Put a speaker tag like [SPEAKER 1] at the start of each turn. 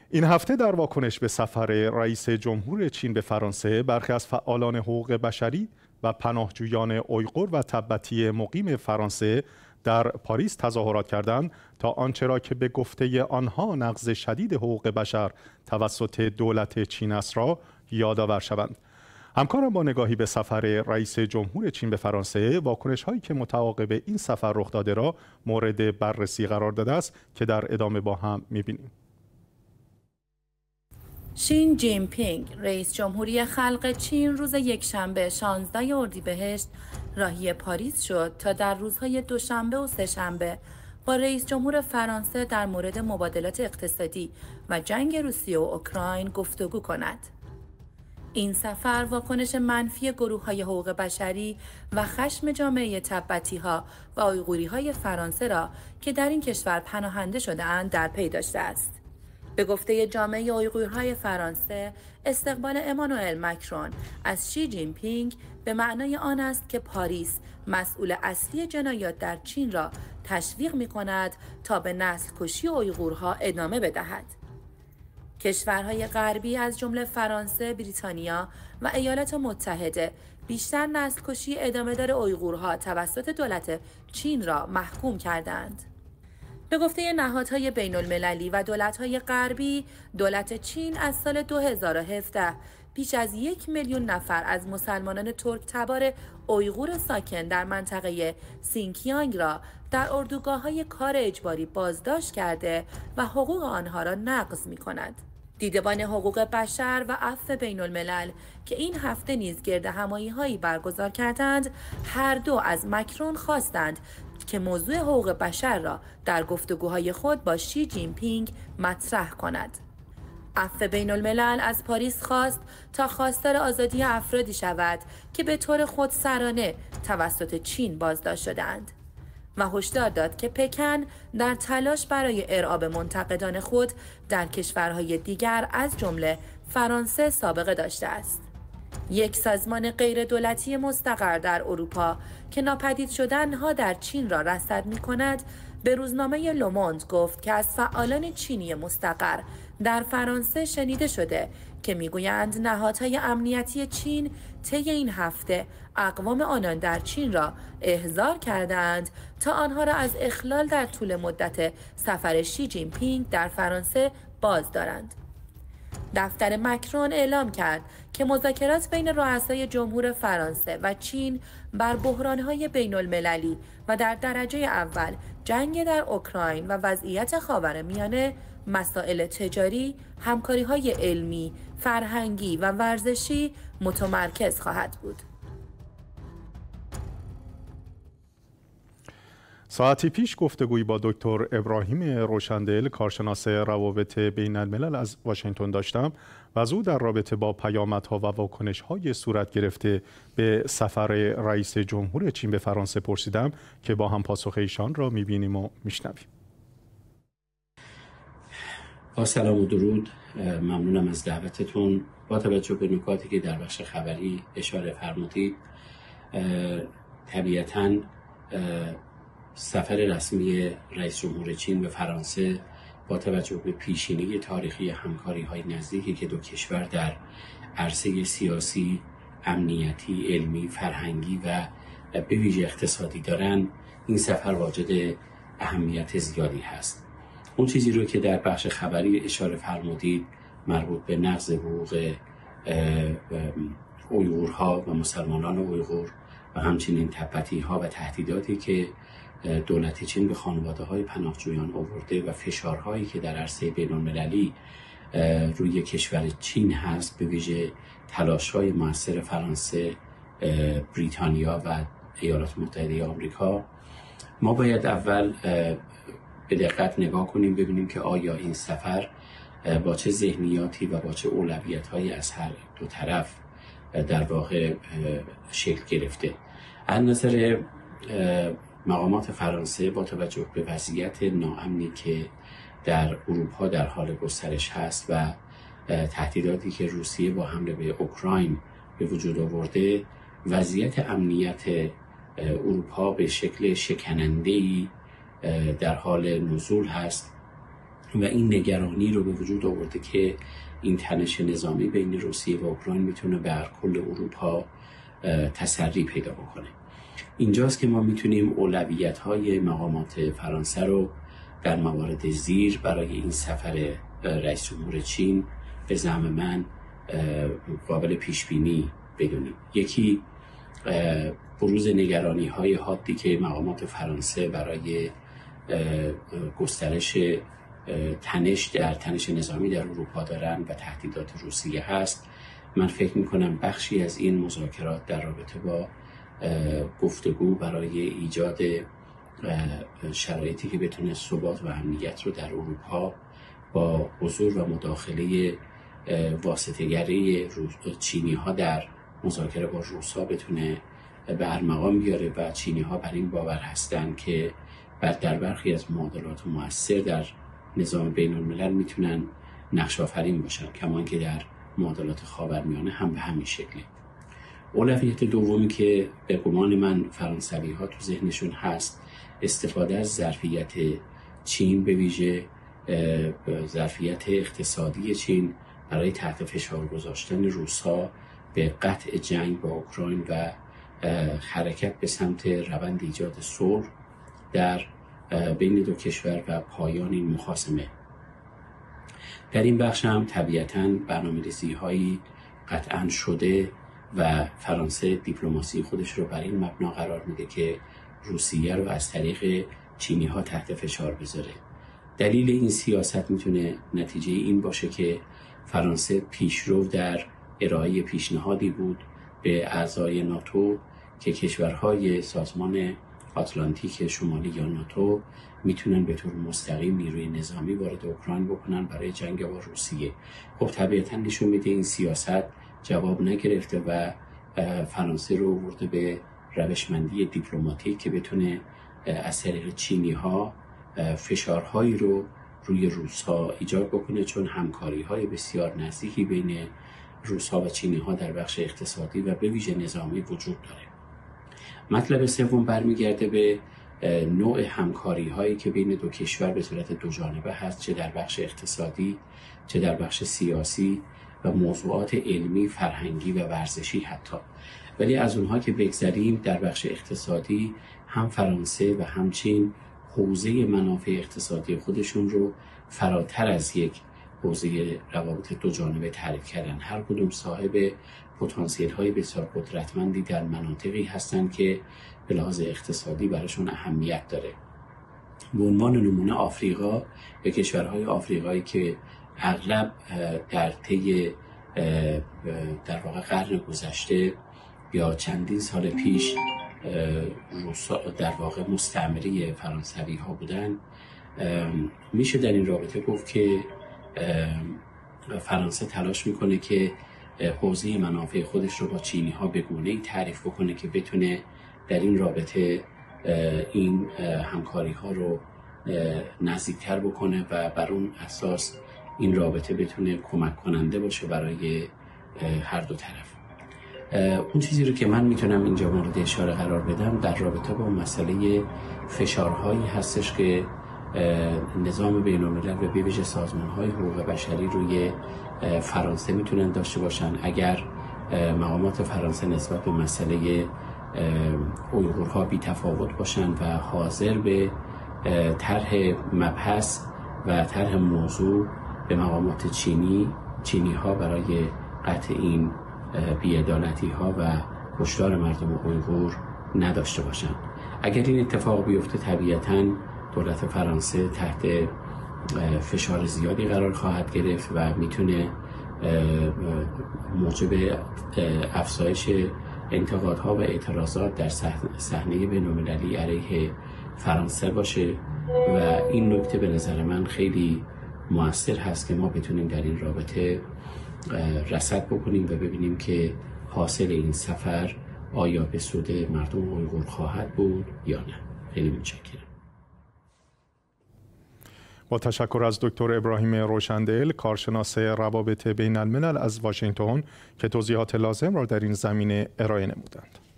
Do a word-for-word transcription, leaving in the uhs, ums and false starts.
[SPEAKER 1] این هفته در واکنش به سفر رئیس جمهور چین به فرانسه، برخی از فعالان حقوق بشری و پناهجویان اویغور و تبتی مقیم فرانسه در پاریس تظاهرات کردند تا آنچه را که به گفته آنها نقض شدید حقوق بشر توسط دولت چین است را یادآور شوند. همکارم با نگاهی به سفر رئیس جمهور چین به فرانسه، واکنش هایی که متعاقب این سفر رخ داده را مورد بررسی قرار داده است که در ادامه با هم می‌بینیم.
[SPEAKER 2] شین جین پینگ، رئیس جمهوری خلق چین، روز یکشنبه شانزده اردیبهشت راهی پاریس شد تا در روزهای دوشنبه و سه‌شنبه با رئیس جمهور فرانسه در مورد مبادلات اقتصادی و جنگ روسیه و اوکراین گفتگو کند. این سفر واکنش منفی گروه‌های حقوق بشری و خشم جامعه تبتی‌ها و اویغوری‌های فرانسه را که در این کشور پناهنده شده‌اند در پی داشته است. به گفته جامعه اویغورهای فرانسه، استقبال امانوئل مکرون از شی جین پینگ به معنای آن است که پاریس مسئول اصلی جنایات در چین را تشویق می‌کند تا به نسل کشی اویغورها ادامه بدهد. کشورهای غربی از جمله فرانسه، بریتانیا و ایالات متحده بیشتر نسل کشی ادامه دار اویغورها توسط دولت چین را محکوم کردند. به گفته نهادهای بین المللی و دولت‌های غربی، دولت چین از سال دو هزار و هفده بیش از یک میلیون نفر از مسلمانان ترک تبار اویغور ساکن در منطقه سینکیانگ را در اردوگاه‌های کار اجباری بازداشت کرده و حقوق آنها را نقض می‌کند. دیدبان حقوق بشر و عفو بین الملل که این هفته نیز گردهمایی‌هایی برگزار کردند، هر دو از مکرون خواستند که موضوع حقوق بشر را در گفتگوهای خود با شی جین پینگ مطرح کند. عفو بین الملل از پاریس خواست تا خواستار آزادی افرادی شود که به طور خودسرانه توسط چین بازداشت شدند و هشدار داد که پکن در تلاش برای ارعاب منتقدان خود در کشورهای دیگر از جمله فرانسه سابقه داشته است. یک سازمان غیر دولتی مستقر در اروپا که ناپدید شدنها در چین را رصد می کند، به روزنامه لوموند گفت که از فعالان چینی مستقر در فرانسه شنیده شده که میگویند نهادهای امنیتی چین طی این هفته اقوام آنان در چین را احضار کردند تا آنها را از اخلال در طول مدت سفر شی جین پینگ در فرانسه باز دارند. دفتر مکرون اعلام کرد که مذاکرات بین رؤسای جمهور فرانسه و چین بر بحران‌های بین المللی و در درجه اول جنگ در اوکراین و وضعیت خاورمیانه، مسائل تجاری، همکاری‌های علمی، فرهنگی و ورزشی متمرکز خواهد بود.
[SPEAKER 1] ساعتی پیش گفتگویی با دکتر ابراهیم روشندل، کارشناس روابط بین الملل از واشنگتن داشتم و از او در رابطه با پیامدها و واکنش‌های صورت گرفته به سفر رئیس جمهور چین به فرانسه پرسیدم که با هم پاسخ ایشان را می‌بینیم و می‌شنویم.
[SPEAKER 3] با سلام و درود، ممنونم از دعوتتون. با توجه به نکاتی که در بخش خبری اشاره فرمودید، طبیعتاً سفر رسمی رئیس جمهور چین به فرانسه با توجه به پیشینه تاریخی همکاری‌های نزدیکی که دو کشور در عرصه سیاسی، امنیتی، علمی، فرهنگی و به ویژه اقتصادی دارند، این سفر واجد اهمیت زیادی هست. اون چیزی رو که در بخش خبری اشاره فرمودید مربوط به نقض حقوق اویغورها و مسلمانان اویغور و همچنین تبتی‌ها و تهدیداتی که دولت چین به خانواده‌های پناهجویان آورده و فشارهایی که در عرصه بین‌المللی روی کشور چین هست، به ویژه تلاش‌های موثر فرانسه، بریتانیا و ایالات متحده آمریکا، ما باید اول به دقت نگاه کنیم ببینیم که آیا این سفر با چه ذهنیاتی و با چه اولویت‌هایی از هر دو طرف در واقع شکل گرفته. از نظر مقامات فرانسه با توجه به وضعیت ناامنی که در اروپا در حال گسترش هست و تهدیداتی که روسیه با حمله به اوکراین به وجود آورده، وضعیت امنیت اروپا به شکل شکننده‌ای در حال نزول هست و این نگرانی رو به وجود آورده که این تنش نظامی بین روسیه و اوکراین میتونه بر کل اروپا تسری پیدا بکنه. اینجاست که ما میتونیم اولویت‌های مقامات فرانسه رو در موارد زیر برای این سفر رئیس جمهور چین به زعم من قابل پیش بینی بدونیم. یکی بروز نگرانی های حادی که مقامات فرانسه برای گسترش تنش در تنش نظامی در اروپا دارن و تهدیدات روسیه هست. من فکر میکنم بخشی از این مذاکرات در رابطه با گفتگو برای ایجاد شرایطی که بتونه ثبات و امنیت رو در اروپا با حضور و مداخله واسطه‌گری چینی ها در مذاکره با روس ها بتونه به ارمغان بیاره و چینی ها بر این باور هستن که بعد در برخی از معادلات مؤثر در نظام بین الملل میتونن نقش آفرین باشن، کما که در معادلات خاورمیانه هم به همین شکله. اولویت دومی که به گمان من فرانسوی ها تو ذهنشون هست استفاده از ظرفیت چین، به ویژه ظرفیت اقتصادی چین برای تحت فشار گذاشتن روس‌ها به قطع جنگ با اوکراین و حرکت به سمت روند ایجاد صلح در بین دو کشور و پایان این مخاصمه. در این بخش هم طبیعتاً برنامه‌ریزی هایی قطعاً شده و فرانسه دیپلماسی خودش رو بر این مبنا قرار میده که روسیه رو از طریق چینی ها تحت فشار بذاره. دلیل این سیاست میتونه نتیجه این باشه که فرانسه پیشرو در ارائه پیشنهادی بود به اعضای ناتو که کشورهای سازمان آتلانتیک شمالی یا ناتو میتونن به طور مستقیم نیروی نظامی وارد اوکراین بکنن برای جنگ با روسیه. خب طبیعتاً نشون میده این سیاست جواب نگرفته و فرانسه رو آورده به روشمندی دیپلماتیک که بتونه از طریق چینی ها فشارهایی رو روی روس ها ایجاد بکنه، چون همکاری های بسیار نزدیکی بین روس ها و چینی ها در بخش اقتصادی و به ویژه نظامی وجود داره. مطلب سوم برمیگرده به نوع همکاری هایی که بین دو کشور به صورت دو جانبه هست، چه در بخش اقتصادی چه در بخش سیاسی و موضوعات علمی، فرهنگی و ورزشی حتی. ولی از اونها که بگذریم، در بخش اقتصادی هم فرانسه و هم چین حوزه منافع اقتصادی خودشون رو فراتر از یک حوزه روابط دو جانبه تعریف کردن. هر کدوم صاحب پتانسیل های بسیار قدرتمندی در مناطقی هستند که به لحاظ اقتصادی براشون اهمیت داره. به عنوان نمونه آفریقا و کشورهای آفریقایی که اغلب در طی در واقع قرن گذشته یا چندین سال پیش روسا در واقع مستعمره فرانسوی ها بودن، میشه در این رابطه گفت که فرانسه تلاش میکنه که حوزه منافع خودش رو با چینی ها به گونه‌ای تعریف بکنه که بتونه در این رابطه این همکاری ها رو نزدیکتر بکنه و بر اون اساس این رابطه بتونه کمک کننده باشه برای هر دو طرف. اون چیزی رو که من میتونم اینجا مورد اشاره قرار بدم در رابطه با مسئله فشارهایی هستش که نظام بین الملل و به ویژه سازمان‌های حقوق بشری روی فرانسه میتونن داشته باشن اگر مقامات فرانسه نسبت به مسئله اویغورها بی تفاوت باشن و حاضر به طرح مبحث و طرح موضوع به مقامات چینی چینی ها برای قطع این بی‌عدالتی ها و کشتار مردم اویغور نداشته باشند. اگر این اتفاق بیفته طبیعتاً دولت فرانسه تحت فشار زیادی قرار خواهد گرفت و میتونه موجب افزایش انتقادها و اعتراضات در صحنه بین‌المللی علیه فرانسه باشه و این نکته به نظر من خیلی مؤثر هست که ما بتونیم در این رابطه رصد بکنیم و ببینیم که حاصل این سفر آیا به سود مردم اویغور خواهد بود یا نه. خیلی متشکرم.
[SPEAKER 1] با تشکر از دکتر ابراهیم روشندل، کارشناس روابط بین الملل از واشنگتن که توضیحات لازم را در این زمینه ارائه نمودند.